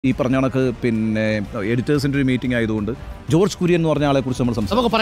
ഈ പറഞ്ഞ കണക്ക് പിന്നെ എഡിറ്റേഴ്സിന്റെ ഒരു മീറ്റിംഗ് ആയതുകൊണ്ട് ജോർജ് കുര്യൻ എന്ന് പറഞ്ഞ ആളെ കുറിച്ച് നമ്മൾ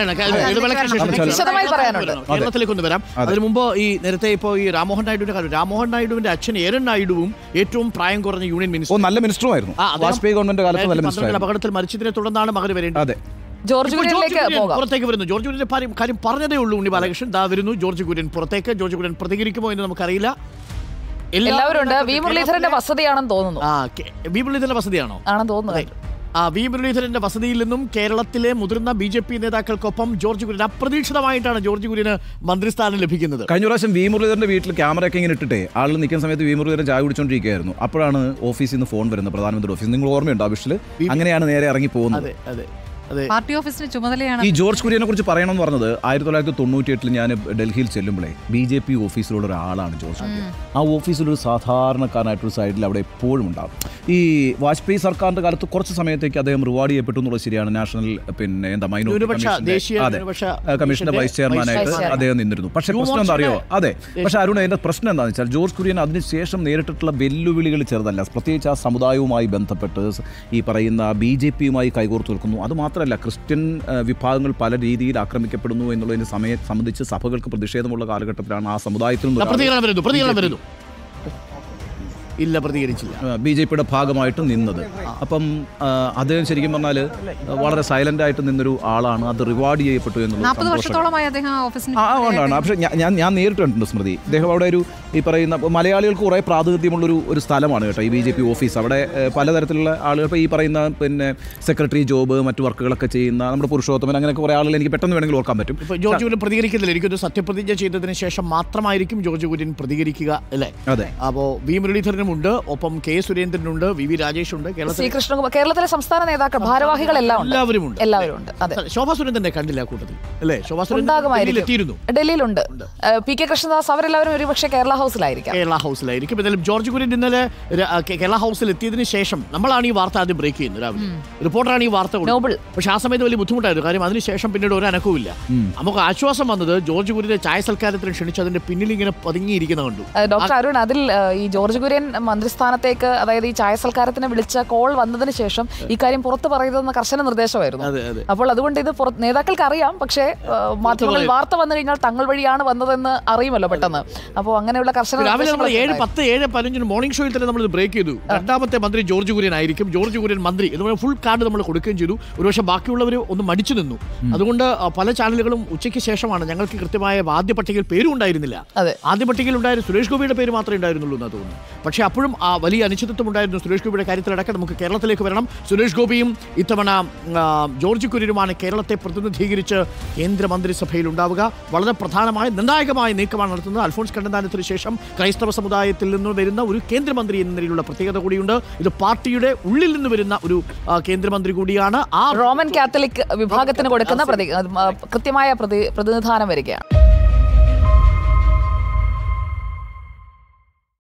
കേരളത്തിലേക്ക് ഒന്ന് വരാം. അതിന് മുമ്പ് ഈ നേരത്തെ ഇപ്പോൾ ഈ രാമോഹൻ നായിഡുവിന്റെ കാര്യം, രാമോഹൻ നായിഡുവിന്റെ അച്ഛൻ ഏരൻ നായിഡുവും ഏറ്റവും പ്രായം കുറഞ്ഞ യൂണിയൻ മിനിസ്റ്റർ, നല്ല മിനിസ്റ്ററുമായിരുന്നു. വാജ്പേയി ഗവൺമെന്റ് കാലത്ത് നല്ല മിനിസ്റ്റർ. അപകടത്തിൽ മരിച്ചതിനെ തുടർന്നാണ് മകന് വരേണ്ടത്. അതെ, ജോർജ് കുര്യനിലേക്ക് പുറത്തേക്ക് വരുന്നു. ജോർജ് കുര്യന്റെ കാര്യം പറഞ്ഞതേ ഉള്ളൂ ഉണ്ണി ബാലകൃഷ്ണൻ. ദാ വരുന്നു ജോർജ് കുര്യൻ പുറത്തേക്ക്. ജോർജ് കുര്യൻ പ്രതികരിക്കുമോ എന്ന് നമുക്കറിയില്ല. എല്ലാവരും ഉണ്ട്. വി മുരളീധരന്റെ വസതിയാണെന്ന് തോന്നുന്നു. വി മുരളീധരന്റെ വസതിയാണോ ആണെന്ന് തോന്നുന്നു. വി മുരളീധരന്റെ വസതിയിൽ നിന്നും കേരളത്തിലെ മുതിർന്ന BJP നേതാക്കൾക്കൊപ്പം ജോർജ് കുര്യൻ, അപ്രതീക്ഷിതമായിട്ടാണ് ജോർജ് കുര്യന് മന്ത്രിസ്ഥാനം ലഭിക്കുന്നത്. കഴിഞ്ഞ പ്രാവശ്യം വി മുരളീധരന്റെ വീട്ടിൽ ക്യാമറയൊക്കെ ഇങ്ങനെ ഇട്ടിട്ടേ ആൾ നിൽക്കുന്ന സമയത്ത് വി മുരളീധരൻ ചായ കുടിച്ചോണ്ടിരിക്കുകയായിരുന്നു. അപ്പോഴാണ് ഓഫീസിൽ നിന്ന് ഫോൺ വരുന്നത്, പ്രധാനമന്ത്രി ഓഫീസ്. നിങ്ങൾ ഓർമ്മയുണ്ടോ ആ വിഷയിൽ? അങ്ങനെയാണ് നേരെ ഇറങ്ങി പോകുന്നത്. പാർട്ടി ഓഫീസിന് ചുമതലയാണ്. ഈ ജോർജ് കുര്യനെ കുറിച്ച് പറയണമെന്ന് പറഞ്ഞത് 1998 ഞാൻ ഡൽഹിയിൽ ചെല്ലുമ്പോഴേ BJP ഓഫീസിലുള്ള ഒരാളാണ് ജോർജ് കുര്യൻ. ആ ഓഫീസിലൊരു സാധാരണക്കാരനായിട്ടൊരു സൈഡിൽ അവിടെ എപ്പോഴും ഉണ്ടാകും. ഈ വാജ്പേയി സർക്കാരിന്റെ കാലത്ത് കുറച്ച് സമയത്തേക്ക് അദ്ദേഹം റിവാർഡ് ചെയ്യപ്പെട്ടു എന്നുള്ളത് ശരിയാണ്. നാഷണൽ പിന്നെ എന്താ മൈനോറിറ്റി കമ്മീഷന്റെ വൈസ് ചെയർമാനായിട്ട് അദ്ദേഹം നിന്നിരുന്നു. പക്ഷേ പ്രശ്നം എന്താ അറിയോ? അതെ, പക്ഷേ അരുൺ, അതിന്റെ പ്രശ്നം എന്താണെന്ന് വെച്ചാൽ ജോർജ് കുര്യൻ അതിനുശേഷം നേരിട്ടിട്ടുള്ള വെല്ലുവിളികൾ ചെറുതല്ല. പ്രത്യേകിച്ച് ആ സമുദായവുമായി ബന്ധപ്പെട്ട് ഈ പറയുന്ന BJPയുമായി കൈകോർത്ത് നിൽക്കുന്നു. അത് മാത്രമല്ല, ക്രിസ്ത്യൻ വിഭാഗങ്ങൾ പല രീതിയിൽ ആക്രമിക്കപ്പെടുന്നു എന്നുള്ളതിനെ സംബന്ധിച്ച് സഭകൾക്ക് പ്രതിഷേധമുള്ള കാലഘട്ടത്തിലാണ് ആ സമുദായത്തിൽ ഇല്ല പ്രതികരിച്ചില്ല BJPയുടെ ഭാഗമായിട്ട് നിന്നത്. അപ്പം അദ്ദേഹം ശരിക്കും പറഞ്ഞാൽ വളരെ സൈലന്റ് ആയിട്ട് നിന്നൊരു ആളാണ്. അത് റിവാർഡ് ചെയ്യപ്പെട്ടു എന്നുള്ളത് പക്ഷേ ഞാൻ നേരിട്ട് കണ്ടിട്ടുണ്ട് സ്മൃതി. അദ്ദേഹം അവിടെ ഈ പറയുന്ന മലയാളികൾക്ക് കുറേ പ്രാതിനിധ്യമുള്ളൊരു സ്ഥലമാണ് കേട്ടോ ഈ BJP ഓഫീസ്. അവിടെ പലതരത്തിലുള്ള ആളുകൾ, ഇപ്പോൾ ഈ പറയുന്ന പിന്നെ സെക്രട്ടറി ജോബ്, മറ്റു വർക്കുകളൊക്കെ ചെയ്യുന്ന നമ്മുടെ പുരുഷോത്തമൻ, അങ്ങനെയൊക്കെ കുറേ ആളുകൾ എനിക്ക് പെട്ടെന്ന് വേണമെങ്കിൽ ഓർക്കാൻ പറ്റും. ഇപ്പോൾ ജോർജ് കുര്യൻ പ്രതികരിക്കുന്നില്ല. എനിക്കൊരു സത്യപ്രതിജ്ഞ ചെയ്തതിന് ശേഷം മാത്രമായിരിക്കും ജോർജ് കുര്യൻ പ്രതികരിക്കുക, അല്ലേ? അതെ. അപ്പോൾ വി മുരളീധരനും ഉണ്ട്, ഒപ്പം K സുരേന്ദ്രനുണ്ട്, VV രാജേഷ് ഉണ്ട്, കേരളത്തിലെ സംസ്ഥാന നേതാക്കൾ, ഭാരവാഹികളെല്ലാം എല്ലാവരും ഉണ്ട്. ശോഭാ സുരേന്ദ്രനെ കണ്ടില്ല കൂട്ടത്തിൽ, അല്ലേ? ശോഭാ സുരേന്ദ്രൻ ഡൽഹിയിലുണ്ട്. PK കൃഷ്ണദാസ്, അവരെല്ലാവരും ഒരുപക്ഷെ കേരള ഹൗസിലായിരിക്കും. എന്തായാലും ജോർജ് കുര്യൻ ഇന്നലെ കേരള ഹൗസിൽ എത്തിയതിനു ശേഷം നമ്മളാണ് ഈ വാർത്ത ആദ്യം ബ്രേക്ക് ചെയ്യുന്നത്. രാവിലെ റിപ്പോർട്ടറാണ് ഈ വാർത്ത കൊടുത്തത്. പക്ഷെ ആ സമയത്ത് വലിയ ബുദ്ധിമുട്ടായിരുന്നു. കാര്യം അതിനുശേഷം പിന്നീട് ഒരു അനക്കവുമില്ല. നമുക്ക് ആശ്വാസം വന്നത് ജോർജ് കുര്യന്റെ ചായ സൽക്കാരത്തിന് ക്ഷണിച്ച് അതിന്റെ പിന്നിൽ ഇങ്ങനെ പതുങ്ങിയിരിക്കുന്ന കണ്ടു. ഡോക്ടർ അരുൺ, അതിൽ ഈ ജോർജ് കുര്യൻ മന്ത്രിസ്ഥാനത്തേക്ക്, അതായത് ഈ ചായ സൽക്കാരത്തിന് വിളിച്ച കോൾ വന്നതിന് ശേഷം ഈ കാര്യം പുറത്ത് പറയുന്നതെന്ന് കർശന നിർദ്ദേശമായിരുന്നു. അപ്പോൾ അതുകൊണ്ട് ഇത് നേതാക്കൾക്ക് അറിയാം, പക്ഷേ മാധ്യമങ്ങളിൽ വാർത്ത വന്നു കഴിഞ്ഞാൽ തങ്ങൾ വഴിയാണ് വന്നതെന്ന് അറിയുമല്ലോ പെട്ടെന്ന്. അപ്പോൾ അങ്ങനെയുള്ള കർശന രാവിലെ നമ്മൾ 7:10, 7:15 മോർണിംഗ് ഷോയിൽ തന്നെ നമ്മൾ ബ്രേക്ക് ചെയ്തു. രണ്ടാമത്തെ മന്ത്രി ജോർജ് കുര്യൻ ആയിരിക്കും. ജോർജ് കുര്യൻ മന്ത്രി എന്ന് ഫുൾ കാർഡ് നമ്മൾ കൊടുക്കുകയും ചെയ്തു. ഒരുപക്ഷെ ബാക്കിയുള്ളവർ ഒന്ന് മടിച്ചു നിന്നു. അതുകൊണ്ട് പല ചാനലുകളും ഉച്ചയ്ക്ക് ശേഷമാണ്, ഞങ്ങൾക്ക് കൃത്യമായ ആദ്യ പട്ടികയിൽ പേരും ഉണ്ടായിരുന്നില്ല. ആദ്യ പട്ടികയിൽ ഉണ്ടായിരുന്ന സുരേഷ് ഗോപിയുടെ പേര് മാത്രമേ ഉണ്ടായിരുന്നുള്ളൂ എന്ന് തോന്നുന്നു. പക്ഷേ അപ്പോഴും ആ വലിയ അനിശ്ചിതത്വം ഉണ്ടായിരുന്നു സുരേഷ് ഗോപിയുടെ കാര്യത്തിലടക്കം. നമുക്ക് കേരളത്തിലേക്ക് വരണം. സുരേഷ് ഗോപിയും ഇത്തവണ ജോർജ് കുര്യനുമാണ് കേരളത്തെ പ്രതിനിധീകരിച്ച് കേന്ദ്രമന്ത്രിസഭയിൽ ഉണ്ടാവുക. വളരെ പ്രധാനമായ നിർണായകമായ നീക്കമാണ് നടത്തുന്നത്. അൽഫോൺസ് കണ്ണന്താനത്തിന് ശേഷം ക്രൈസ്തവ സമുദായത്തിൽ നിന്ന് വരുന്ന ഒരു കേന്ദ്രമന്ത്രി എന്ന നിലയിലുള്ള പ്രത്യേകത കൂടിയുണ്ട്. ഇത് പാർട്ടിയുടെ ഉള്ളിൽ നിന്ന് വരുന്ന ഒരു കേന്ദ്രമന്ത്രി കൂടിയാണ്. ആ റോമൻ കാത്തലിക് വിഭാഗത്തിന് കൊടുക്കുന്ന കൃത്യമായ പ്രതിനിധാനം വരികയാണ്.